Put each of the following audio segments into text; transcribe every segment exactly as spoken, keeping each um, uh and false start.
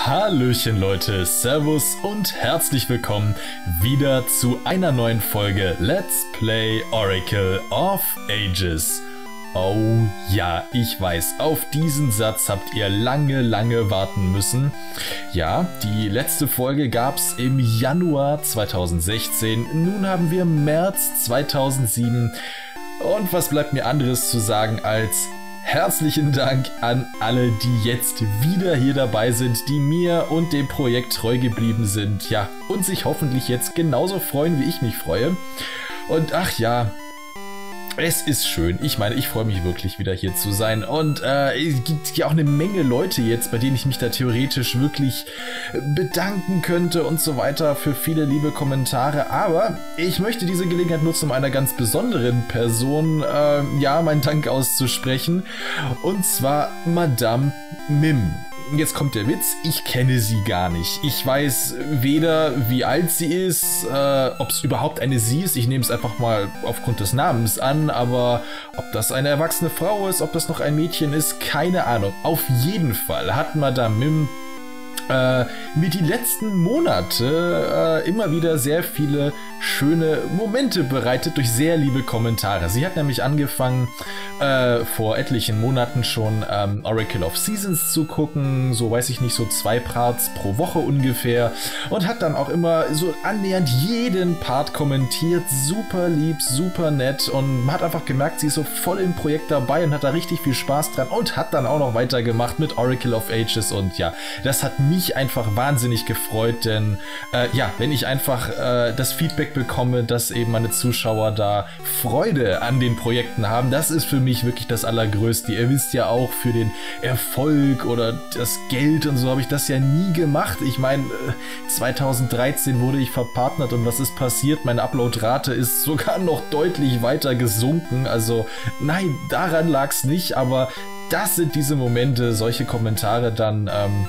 Hallöchen Leute, Servus und herzlich willkommen wieder zu einer neuen Folge Let's Play Oracle of Ages. Oh ja, ich weiß, auf diesen Satz habt ihr lange, lange warten müssen. Ja, die letzte Folge gab's im Januar zweitausendsechzehn, nun haben wir März zweitausendsieben und was bleibt mir anderes zu sagen als herzlichen Dank an alle, die jetzt wieder hier dabei sind, die mir und dem Projekt treu geblieben sind, ja, und sich hoffentlich jetzt genauso freuen, wie ich mich freue. Und ach ja, es ist schön. Ich meine, ich freue mich wirklich wieder hier zu sein. Und äh, es gibt ja auch eine Menge Leute jetzt, bei denen ich mich da theoretisch wirklich bedanken könnte und so weiter für viele liebe Kommentare. Aber ich möchte diese Gelegenheit nutzen, um einer ganz besonderen Person, äh, ja, meinen Dank auszusprechen. Und zwar Madame Mim. Jetzt kommt der Witz, ich kenne sie gar nicht. Ich weiß weder, wie alt sie ist, äh, ob es überhaupt eine sie ist. Ich nehme es einfach mal aufgrund des Namens an, aber ob das eine erwachsene Frau ist, ob das noch ein Mädchen ist, keine Ahnung. Auf jeden Fall hat Madame Mim äh, mir die letzten Monate äh, immer wieder sehr viele schöne Momente bereitet durch sehr liebe Kommentare. Sie hat nämlich angefangen, äh, vor etlichen Monaten schon ähm, Oracle of Seasons zu gucken, so weiß ich nicht, so zwei Parts pro Woche ungefähr, und hat dann auch immer so annähernd jeden Part kommentiert, super lieb, super nett, und man hat einfach gemerkt, sie ist so voll im Projekt dabei und hat da richtig viel Spaß dran und hat dann auch noch weitergemacht mit Oracle of Ages, und ja, das hat mich einfach wahnsinnig gefreut, denn äh, ja, wenn ich einfach äh, das Feedback bekomme, dass eben meine Zuschauer da Freude an den Projekten haben, das ist für mich wirklich das Allergrößte. Ihr wisst ja auch, für den Erfolg oder das Geld und so habe ich das ja nie gemacht. Ich meine, zweitausenddreizehn wurde ich verpartnert und was ist passiert? Meine Uploadrate ist sogar noch deutlich weiter gesunken. Also nein, daran lag es nicht, aber das sind diese Momente, solche Kommentare dann, ähm,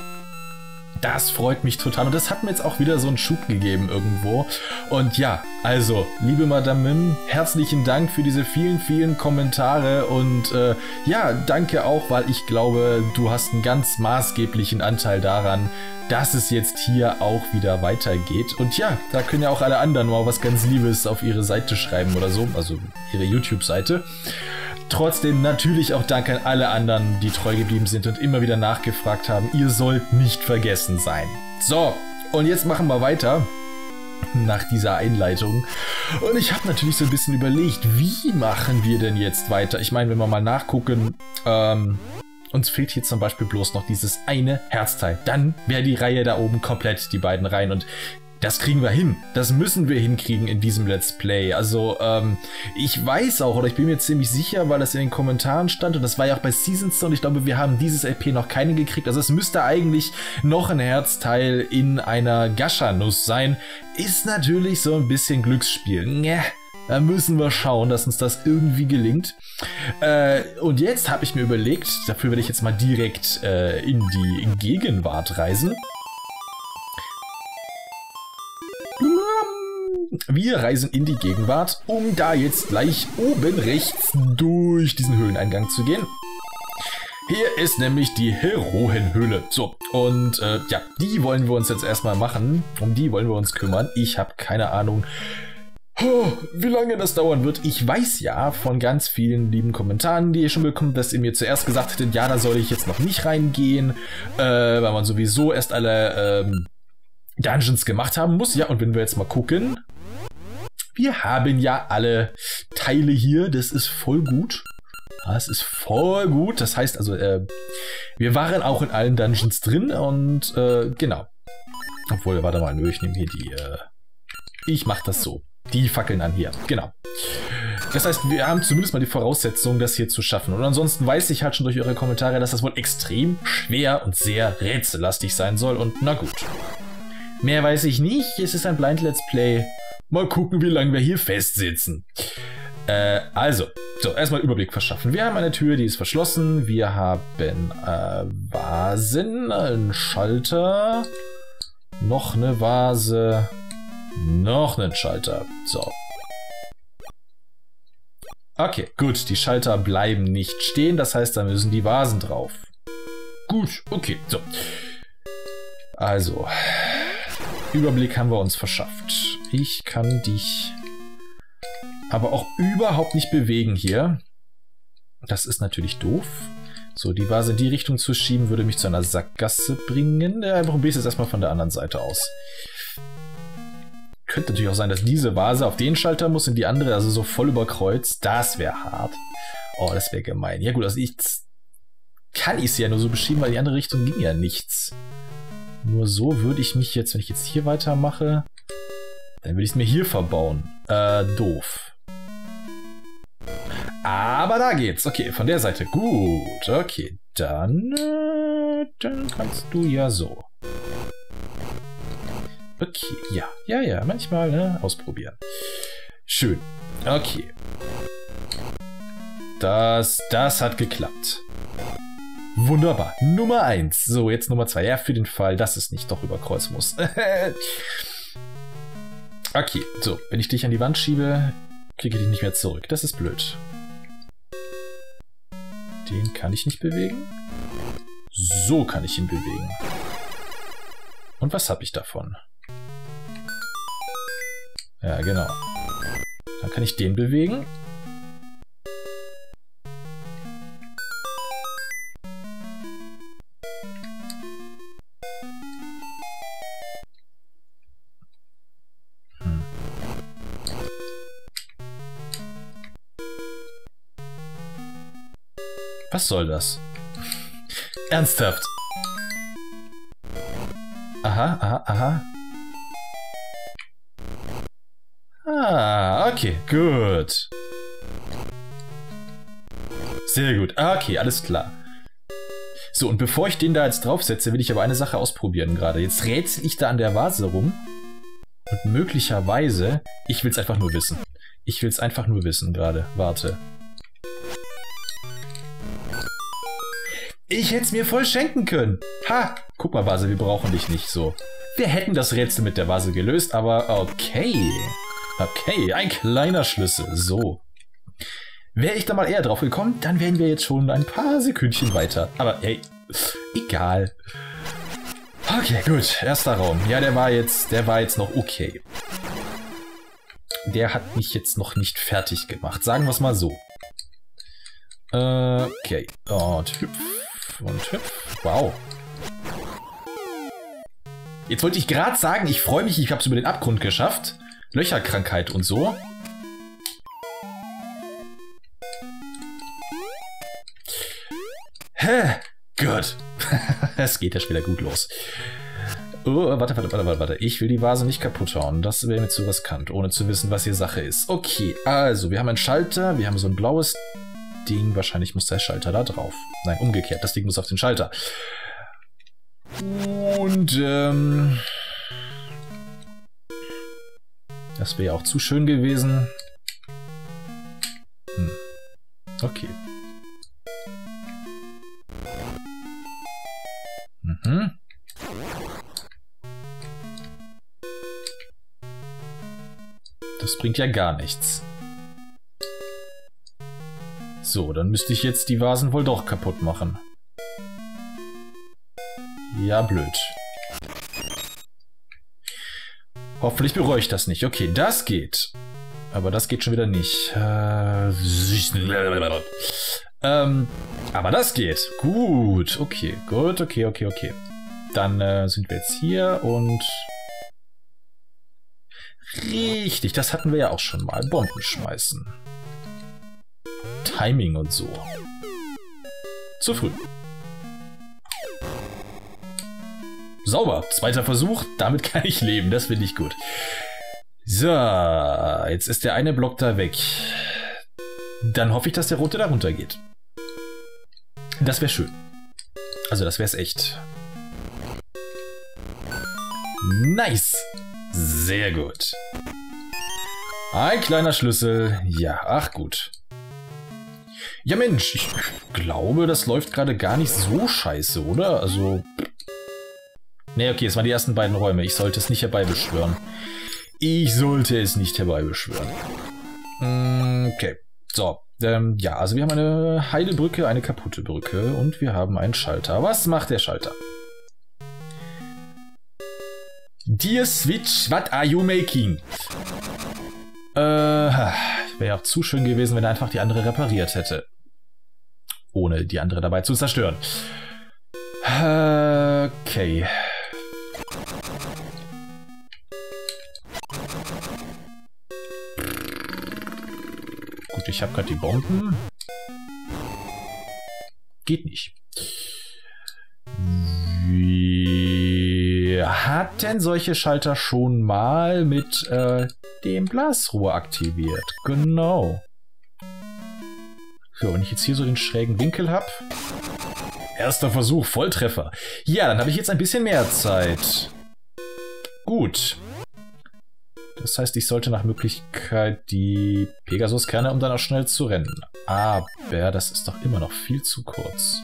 das freut mich total, und das hat mir jetzt auch wieder so einen Schub gegeben irgendwo. Und ja, also, liebe Madame Mim, herzlichen Dank für diese vielen, vielen Kommentare, und äh, ja, danke auch, weil ich glaube, du hast einen ganz maßgeblichen Anteil daran, dass es jetzt hier auch wieder weitergeht. Und ja, da können ja auch alle anderen mal was ganz Liebes auf ihre Seite schreiben oder so, also ihre YouTube-Seite. Trotzdem natürlich auch Dank an alle anderen, die treu geblieben sind und immer wieder nachgefragt haben. Ihr sollt nicht vergessen sein. So, und jetzt machen wir weiter nach dieser Einleitung. Und ich habe natürlich so ein bisschen überlegt, wie machen wir denn jetzt weiter? Ich meine, wenn wir mal nachgucken, ähm, uns fehlt hier zum Beispiel bloß noch dieses eine Herzteil. Dann wäre die Reihe da oben komplett, die beiden Reihen. Und das kriegen wir hin. Das müssen wir hinkriegen in diesem Let's Play. Also, ähm, ich weiß auch, oder ich bin mir ziemlich sicher, weil das in den Kommentaren stand, und das war ja auch bei Seasons so, und ich glaube, wir haben dieses L P noch keine gekriegt. Also es müsste eigentlich noch ein Herzteil in einer Gascha-Nuss sein. Ist natürlich so ein bisschen Glücksspiel. Nja, da müssen wir schauen, dass uns das irgendwie gelingt. Äh, und jetzt habe ich mir überlegt, dafür werde ich jetzt mal direkt äh, in die Gegenwart reisen. Wir reisen in die Gegenwart, um da jetzt gleich oben rechts durch diesen Höhleneingang zu gehen. Hier ist nämlich die Heroenhöhle. So, und äh, ja, die wollen wir uns jetzt erstmal machen. Um die wollen wir uns kümmern. Ich habe keine Ahnung, oh, wie lange das dauern wird. Ich weiß ja von ganz vielen lieben Kommentaren, die ihr schon bekommen, dass ihr mir zuerst gesagt hättet, ja, da soll ich jetzt noch nicht reingehen, äh, weil man sowieso erst alle ähm, Dungeons gemacht haben muss. Ja, und wenn wir jetzt mal gucken, wir haben ja alle Teile hier, das ist voll gut. Das ist voll gut, das heißt also, äh, wir waren auch in allen Dungeons drin, und äh, genau. Obwohl, warte mal, nö, ich nehme hier die, äh, ich mach das so. Die Fackeln an hier, genau. Das heißt, wir haben zumindest mal die Voraussetzung, das hier zu schaffen. Und ansonsten weiß ich halt schon durch eure Kommentare, dass das wohl extrem schwer und sehr rätsellastig sein soll, und na gut. Mehr weiß ich nicht, es ist ein Blind Let's Play. Mal gucken, wie lange wir hier festsitzen. Äh, also, so, erstmal Überblick verschaffen. Wir haben eine Tür, die ist verschlossen. Wir haben äh, Vasen, einen Schalter, noch eine Vase, noch einen Schalter. So. Okay, gut, die Schalter bleiben nicht stehen, das heißt, da müssen die Vasen drauf. Gut, okay, so. Also, Überblick haben wir uns verschafft. Ich kann dich aber auch überhaupt nicht bewegen hier. Das ist natürlich doof. So, die Vase in die Richtung zu schieben, würde mich zu einer Sackgasse bringen. Ja, probier es jetzt erstmal von der anderen Seite aus. Könnte natürlich auch sein, dass diese Vase auf den Schalter muss und die andere also so voll überkreuzt. Das wäre hart. Oh, das wäre gemein. Ja gut, also ich kann ich es ja nur so beschieben, weil in die andere Richtung ging ja nichts. Nur so würde ich mich jetzt, wenn ich jetzt hier weitermache, dann würde ich es mir hier verbauen. Äh, doof. Aber da geht's. Okay, von der Seite. Gut. Okay, dann, äh, dann kannst du ja so. Okay, ja. Ja, ja, manchmal, ne? Ausprobieren. Schön. Okay. Das, das hat geklappt. Wunderbar. Nummer eins. So, jetzt Nummer zwei. Ja, für den Fall, dass es nicht doch über Kreuz muss. Okay, so. Wenn ich dich an die Wand schiebe, kriege ich dich nicht mehr zurück. Das ist blöd. Den kann ich nicht bewegen. So kann ich ihn bewegen. Und was habe ich davon? Ja, genau. Dann kann ich den bewegen. Hm. Was soll das? Ernsthaft? Aha, aha, aha. Ah, okay, gut. Sehr gut. Okay, alles klar. So, und bevor ich den da jetzt draufsetze, will ich aber eine Sache ausprobieren gerade. Jetzt rätsel ich da an der Vase rum. Und möglicherweise, ich will es einfach nur wissen. Ich will es einfach nur wissen gerade. Warte. Ich hätte es mir voll schenken können. Ha! Guck mal, Vase, wir brauchen dich nicht so. Wir hätten das Rätsel mit der Vase gelöst, aber okay. Okay, ein kleiner Schlüssel. So. Wäre ich da mal eher drauf gekommen, dann wären wir jetzt schon ein paar Sekündchen weiter. Aber hey, egal. Okay, gut. Erster Raum. Ja, der war jetzt, der war jetzt noch okay. Der hat mich jetzt noch nicht fertig gemacht. Sagen wir es mal so. Äh, okay. Und hüpf. Und hüpf. Wow. Jetzt wollte ich gerade sagen, ich freue mich, ich habe es über den Abgrund geschafft. Löcherkrankheit und so. Hä? Gut. Es geht ja schon wieder gut los. Oh, warte, warte, warte, warte. Ich will die Vase nicht kaputt hauen. Das wäre mir zu riskant, ohne zu wissen, was hier Sache ist. Okay, also, wir haben einen Schalter. Wir haben so ein blaues Ding. Wahrscheinlich muss der Schalter da drauf. Nein, umgekehrt. Das Ding muss auf den Schalter. Und, ähm... das wäre auch zu schön gewesen. Hm. Okay. Mhm. Das bringt ja gar nichts. So, dann müsste ich jetzt die Vasen wohl doch kaputt machen. Ja, blöd. Hoffentlich bereue ich das nicht. Okay, das geht. Aber das geht schon wieder nicht. Äh, ähm, aber das geht. Gut. Okay, gut, okay, okay, okay. Dann äh, sind wir jetzt hier und... Richtig, das hatten wir ja auch schon mal. Bomben schmeißen. Timing und so. Zu früh. Sauber. Zweiter Versuch. Damit kann ich leben. Das finde ich gut. So. Jetzt ist der eine Block da weg. Dann hoffe ich, dass der rote da runter geht. Das wäre schön. Also das wäre es echt. Nice. Sehr gut. Ein kleiner Schlüssel. Ja, ach gut. Ja Mensch, ich glaube, das läuft gerade gar nicht so scheiße, oder? Also... Ne, okay, es waren die ersten beiden Räume. Ich sollte es nicht herbeibeschwören. Ich sollte es nicht herbeibeschwören. Okay, so. Ähm, ja, also wir haben eine heile Brücke, eine kaputte Brücke und wir haben einen Schalter. Was macht der Schalter? Dear Switch, what are you making? Äh, wäre ja auch zu schön gewesen, wenn er einfach die andere repariert hätte. Ohne die andere dabei zu zerstören. Okay. Gut, ich habe gerade die Bomben. Geht nicht. Wir hatten solche Schalter schon mal mit äh, dem Blasrohr aktiviert. Genau. So, wenn ich jetzt hier so den schrägen Winkel habe. Erster Versuch, Volltreffer. Ja, dann habe ich jetzt ein bisschen mehr Zeit. Gut. Das heißt, ich sollte nach Möglichkeit die Pegasus-Kerne, um dann auch schnell zu rennen. Aber das ist doch immer noch viel zu kurz.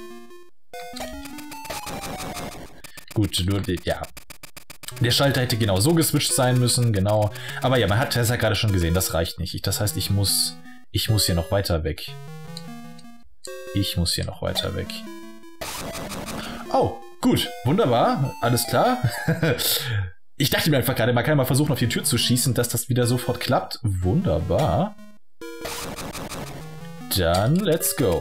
Gut, nur, ja. Der Schalter hätte genau so geswitcht sein müssen, genau. Aber ja, man hat es ja gerade schon gesehen, das reicht nicht. Ich, das heißt, ich muss, ich muss hier noch weiter weg. Ich muss hier noch weiter weg. Oh, gut, wunderbar, alles klar. Ich dachte mir einfach gerade, man kann mal versuchen, auf die Tür zu schießen, dass das wieder sofort klappt. Wunderbar. Dann let's go.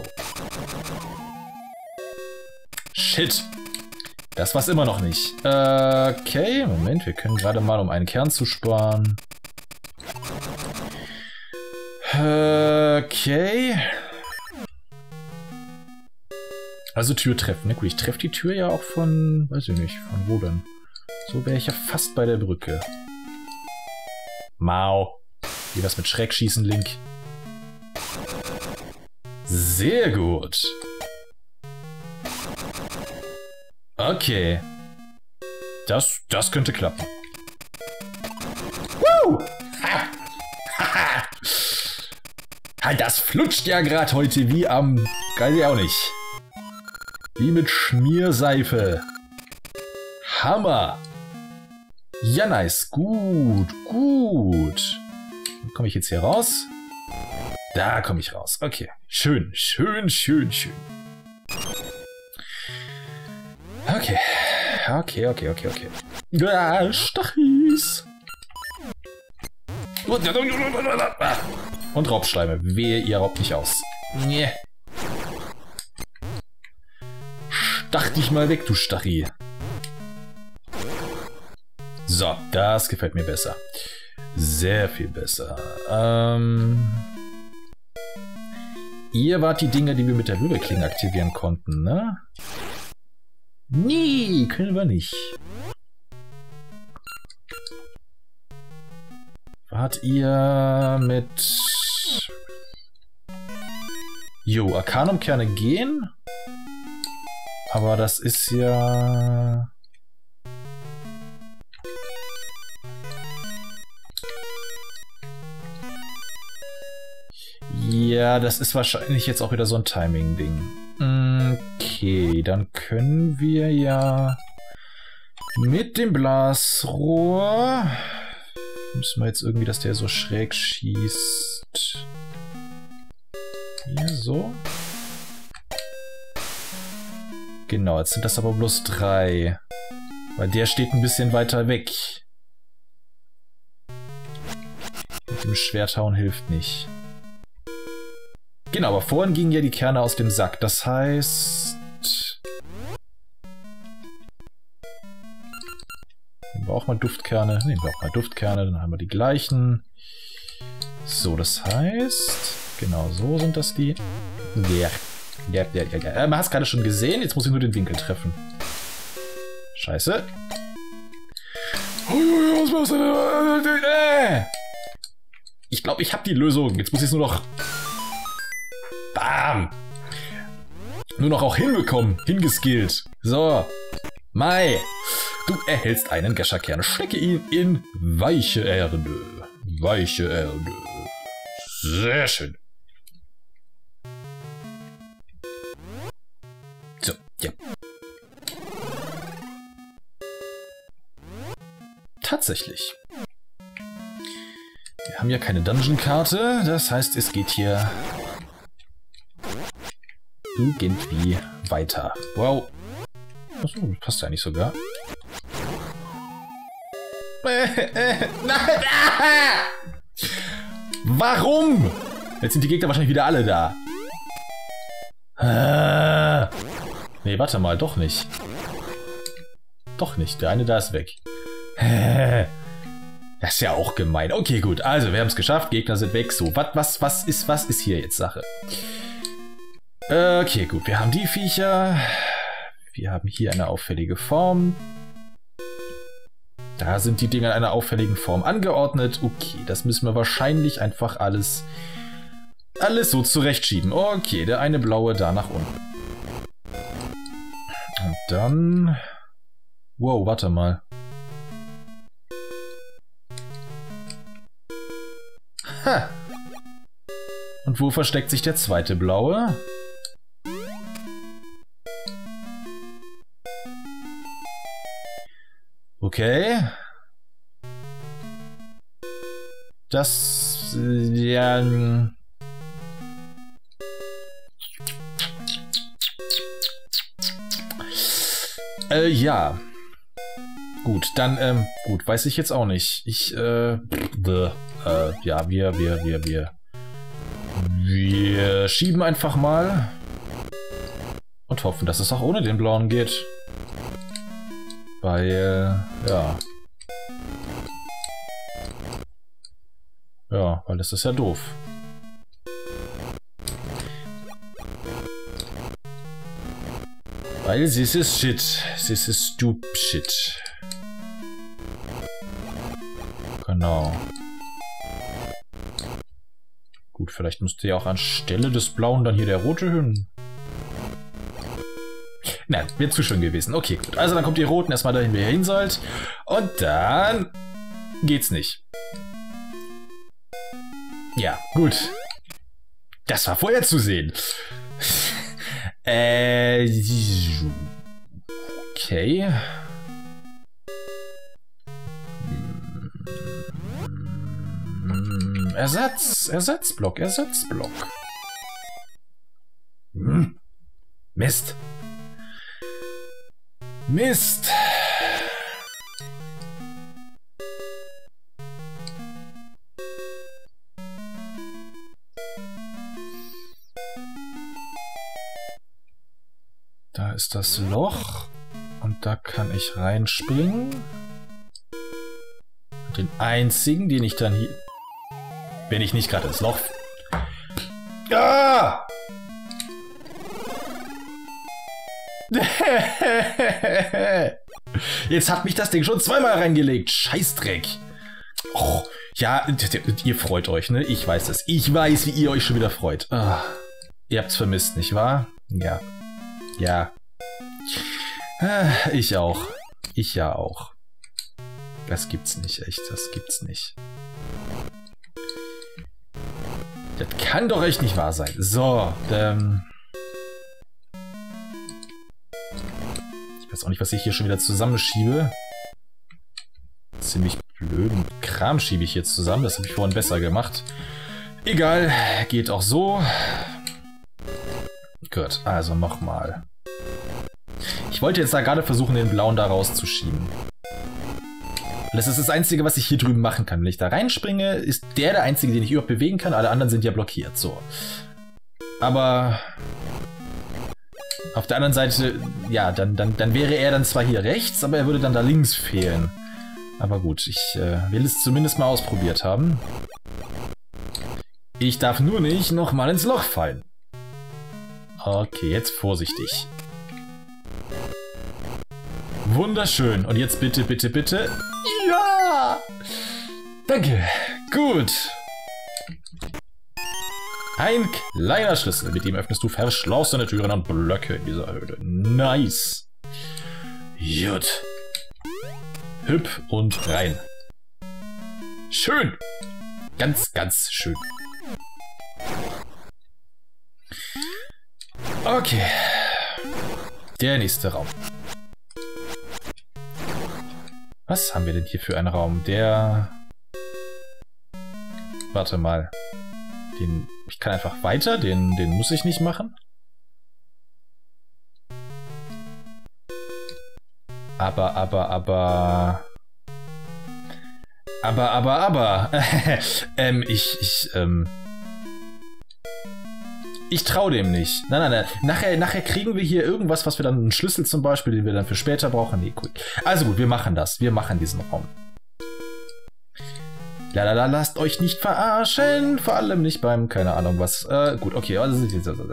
Shit. Das war's immer noch nicht. Okay, Moment, wir können gerade mal, um einen Kern zu sparen. Okay. Also Tür treffen. Ne? Gut, ich treffe die Tür ja auch von, weiß ich nicht, von wo denn? So wäre ich ja fast bei der Brücke. Mau. Wie das mit Schreckschießen, Link? Sehr gut. Okay. Das, das könnte klappen. Woo! Ha! Ha! Ha! Das flutscht ja gerade heute wie am... Geil ja auch nicht. Wie mit Schmierseife. Hammer. Ja, nice. Gut, gut. Komme ich jetzt hier raus? Da komme ich raus. Okay. Schön, schön, schön, schön. Okay. Okay, okay, okay, okay. Ah, Stachis. Und Raubschleime. Wehe, ihr raubt nicht aus. Nee. Stach dich mal weg, du Stachi. So, das gefällt mir besser. Sehr viel besser. Ähm... Ihr wart die Dinger, die wir mit der Wirbelklinge aktivieren konnten, ne? Nee, können wir nicht. Wart ihr mit... Jo, Arcanum-Kerne gehen? Aber das ist ja... Ja, das ist wahrscheinlich jetzt auch wieder so ein Timing-Ding. Okay, dann können wir ja mit dem Blasrohr... Müssen wir jetzt irgendwie, dass der so schräg schießt. Hier so. Genau, jetzt sind das aber bloß drei. Weil der steht ein bisschen weiter weg. Mit dem Schwerthauen hilft nicht. Genau, aber vorhin gingen ja die Kerne aus dem Sack. Das heißt... Dann braucht man Duftkerne. Ne, braucht man Duftkerne, dann haben wir die gleichen. So, das heißt... Genau, so sind das die. Ja, ja, ja, ja, ja. Man hat es gerade schon gesehen, jetzt muss ich nur den Winkel treffen. Scheiße. Ich glaube, ich habe die Lösung. Jetzt muss ich es nur noch... Bam! Nur noch auch hinbekommen. Hingeskillt. So. Mai. Du erhältst einen Gescherkern. Stecke ihn in weiche Erde. Weiche Erde. Sehr schön. So, ja. Tatsächlich. Wir haben ja keine Dungeon-Karte. Das heißt, es geht hier irgendwie weiter. Wow. Achso, das passt ja eigentlich sogar. Nein! Ah! Warum? Jetzt sind die Gegner wahrscheinlich wieder alle da. Ah. Nee, warte mal, doch nicht. Doch nicht, der eine da ist weg. Das ist ja auch gemein. Okay, gut, also wir haben es geschafft, Gegner sind weg. So, was, was, was ist, was ist hier jetzt Sache? Okay, gut, wir haben die Viecher. Wir haben hier eine auffällige Form. Da sind die Dinger in einer auffälligen Form angeordnet. Okay, das müssen wir wahrscheinlich einfach alles, alles so zurechtschieben. Okay, der eine blaue da nach unten. Und dann... Wow, warte mal. Ha! Und wo versteckt sich der zweite blaue? Okay. Das... ja... Äh, ja. Gut, dann, ähm, gut, weiß ich jetzt auch nicht. Ich, äh, bäh, äh, ja, wir, wir, wir, wir. Wir schieben einfach mal. Und hoffen, dass es auch ohne den blauen geht. Weil, ja. Ja, weil das ist ja doof. Weil this is shit. This is stupid shit. Genau. Gut, vielleicht müsste ja auch anstelle des Blauen dann hier der rote hin. Nein, wäre zu schön gewesen. Okay, gut. Also dann kommt die Roten erstmal dahin, wo ihr hin sollt. Und dann geht's nicht. Ja, gut. Das war vorher zu sehen. äh, okay. Ersatz, Ersatzblock, Ersatzblock. Hm. Mist. Mist. Da ist das Loch und da kann ich reinspringen. Den einzigen, den ich dann hier... Wenn ich nicht gerade ins Loch... Ah! Jetzt hat mich das Ding schon zweimal reingelegt. Scheißdreck. Oh, ja, ihr freut euch, ne? Ich weiß das. Ich weiß, wie ihr euch schon wieder freut. Oh, ihr habt's vermisst, nicht wahr? Ja. Ja. Ich auch. Ich ja auch. Das gibt's nicht, echt. Das gibt's nicht. Das kann doch echt nicht wahr sein. So, ähm... ich weiß auch nicht, was ich hier schon wieder zusammenschiebe. Ziemlich blöden Kram schiebe ich hier zusammen. Das habe ich vorhin besser gemacht. Egal, geht auch so. Gut, also nochmal. Ich wollte jetzt da gerade versuchen, den blauen da rauszuschieben. Das ist das Einzige, was ich hier drüben machen kann. Wenn ich da reinspringe, ist der der Einzige, den ich überhaupt bewegen kann. Alle anderen sind ja blockiert. So. Aber auf der anderen Seite, ja, dann, dann, dann wäre er dann zwar hier rechts, aber er würde dann da links fehlen. Aber gut, ich äh, will es zumindest mal ausprobiert haben. Ich darf nur nicht nochmal ins Loch fallen. Okay, jetzt vorsichtig. Wunderschön. Und jetzt bitte, bitte, bitte... Ja! Danke. Gut. Ein kleiner Schlüssel. Mit ihm öffnest du verschlossene Türen und Blöcke in dieser Höhle. Nice. Gut. Hüpp und rein. Schön. Ganz, ganz schön. Okay. Der nächste Raum. Was haben wir denn hier für einen Raum? Der... Warte mal. Den... Ich kann einfach weiter. Den, den muss ich nicht machen. Aber, aber, aber... Aber, aber, aber. ähm, ich, ich, ähm... Ich traue dem nicht. Nein, nein, nein. Nachher, nachher kriegen wir hier irgendwas, was wir dann, einen Schlüssel zum Beispiel, den wir dann für später brauchen. Nee, cool. Also gut, wir machen das. Wir machen diesen Raum. Lalala, lasst euch nicht verarschen. Vor allem nicht beim, keine Ahnung was. Äh, gut, okay. Also,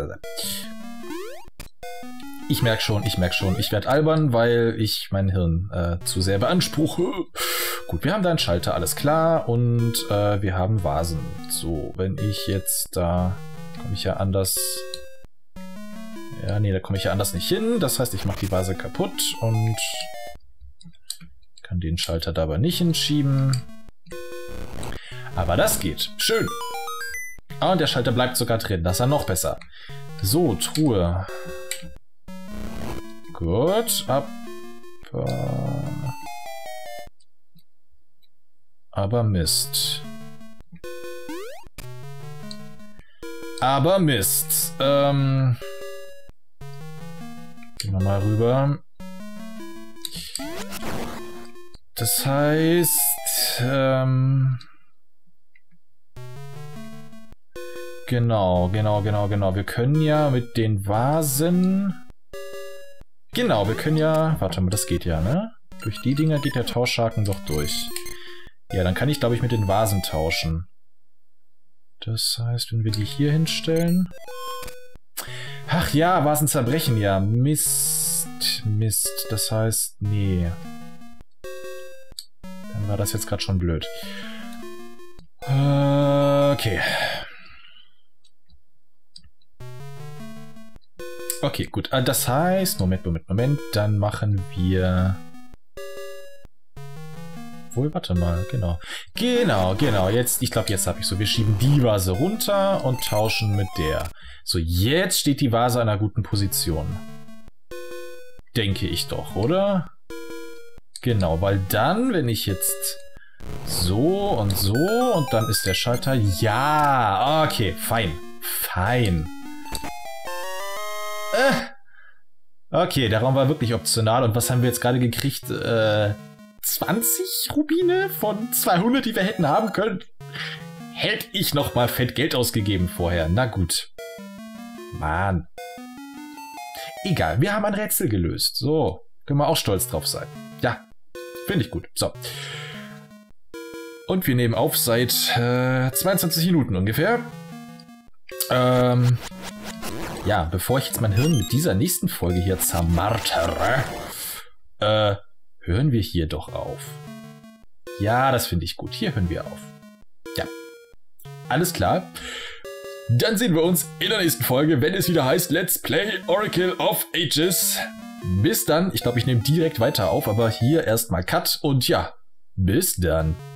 ich merke schon, ich merke schon. Ich werde albern, weil ich mein Hirn äh, zu sehr beanspruche. Gut, wir haben da einen Schalter, alles klar. Und äh, wir haben Vasen. So, wenn ich jetzt da... komme ich ja anders... Ja, nee, da komme ich ja anders nicht hin. Das heißt, ich mache die Vase kaputt und kann den Schalter dabei nicht hinschieben. Aber das geht. Schön. Ah, und der Schalter bleibt sogar drin. Das ist ja noch besser. So, Truhe. Gut. Ab. Aber Mist. Aber Mist. Ähm. Gehen wir mal rüber. Das heißt, ähm. Genau, genau, genau, genau. Wir können ja mit den Vasen... Genau, wir können ja... Warte mal, das geht ja, ne? Durch die Dinger geht der Tauschhaken doch durch. Ja, dann kann ich, glaube ich, mit den Vasen tauschen. Das heißt, wenn wir die hier hinstellen... Ach ja, Vasen zerbrechen ja. Mist, Mist. Das heißt, nee. Dann war das jetzt gerade schon blöd. Okay. Okay, gut. Das heißt, Moment, Moment, Moment. Dann machen wir... Wohl, warte mal, genau. Genau, genau. Jetzt, ich glaube, jetzt habe ich so. Wir schieben die Vase runter und tauschen mit der. So, jetzt steht die Vase in einer guten Position. Denke ich doch, oder? Genau, weil dann, wenn ich jetzt so und so und dann ist der Schalter... Ja, okay, fein. Fein. Äh. Okay, der Raum war wirklich optional. Und was haben wir jetzt gerade gekriegt? Äh, zwanzig Rubine von zweihundert, die wir hätten haben können? Hätte ich noch mal fett Geld ausgegeben vorher. Na gut. Mann. Egal, wir haben ein Rätsel gelöst. So, können wir auch stolz drauf sein. Ja, finde ich gut. So. Und wir nehmen auf seit äh, zweiundzwanzig Minuten ungefähr. Ähm... Ja, bevor ich jetzt mein Hirn mit dieser nächsten Folge hier zermartere, äh, hören wir hier doch auf. Ja, das finde ich gut. Hier hören wir auf. Ja. Alles klar. Dann sehen wir uns in der nächsten Folge, wenn es wieder heißt Let's Play Oracle of Ages. Bis dann. Ich glaube, ich nehme direkt weiter auf, aber hier erstmal Cut und ja, bis dann.